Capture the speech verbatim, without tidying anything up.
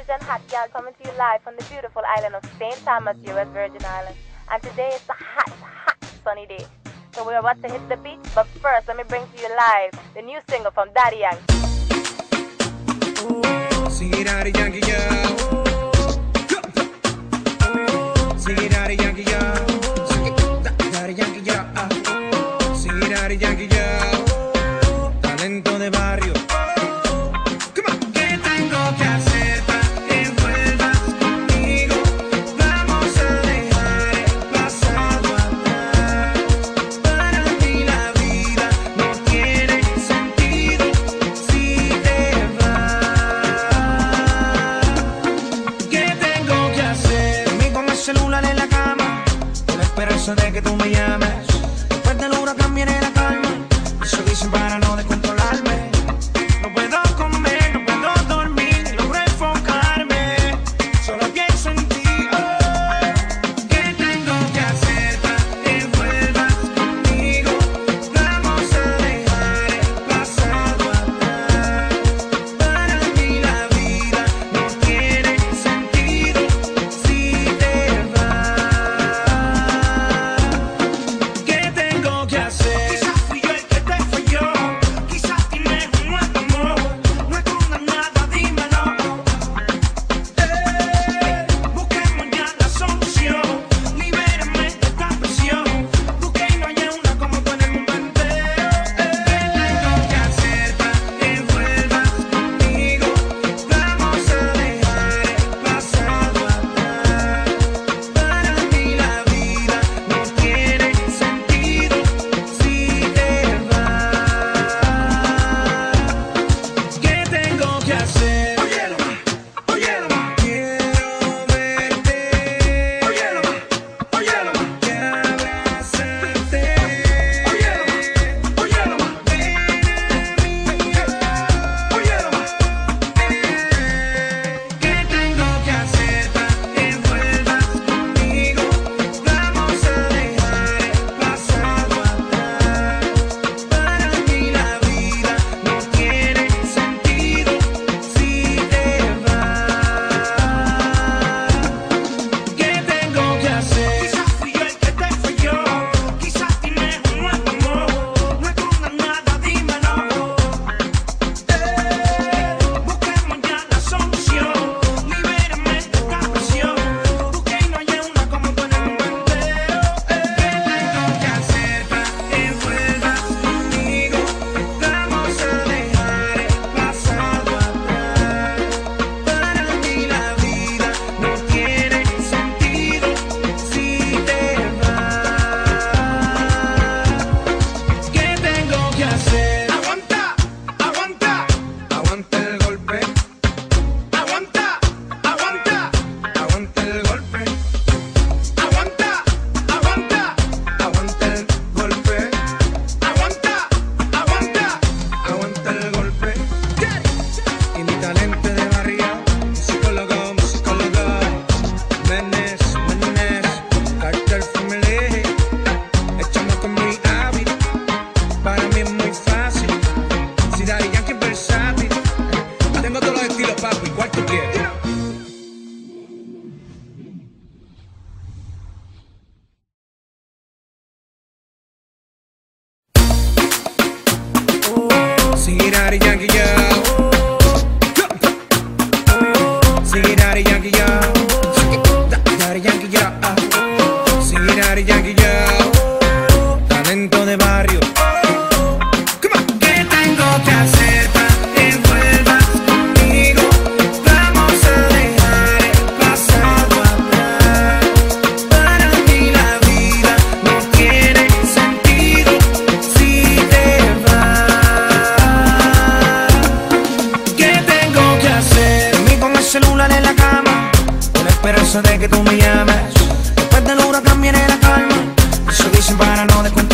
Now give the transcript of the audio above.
Virgin Hot Gal coming to you live from the beautiful island of Saint Thomas, U S Virgin Islands. And today is a hot, hot sunny day. So we're about to hit the beach, but first let me bring to you live the new single from Daddy Yankee. Sing it, Daddy Yankee, yeah. Sing it, Daddy Yankee, yeah. Sing it, Daddy Yankee, yeah. Sing it, Daddy Yankee, yeah. Talento de barrio. De que tú me llames, después del huracán viene la calma. Eso dicen para no descontrolarme. No puedo comer, no puedo dormir, ni logro enfocarme. Solo pienso en ti. Oh, ¿qué tengo que hacer para que vuelvas conmigo? Vamos a dejar el pasado atrás. Para mí la vida no tiene sentido si te vas. Sing it, Daddy Yankee, yeah. Sing it, Daddy Yankee, yeah. Daddy Yankee, yeah. Sing it, Daddy Yankee, yeah. Talento de barrio. Come on. ¿Qué tengo que hacer para que vuelvas conmigo? Vamos a dejar el pasado atrás. Para mí la vida no tiene sentido si te vas. ¿Qué tengo que hacer? Dormí con el celular en la cama, con la esperanza de que tú me llames. Después del huracán viene la calma. Eso dicen para no descontrolarme.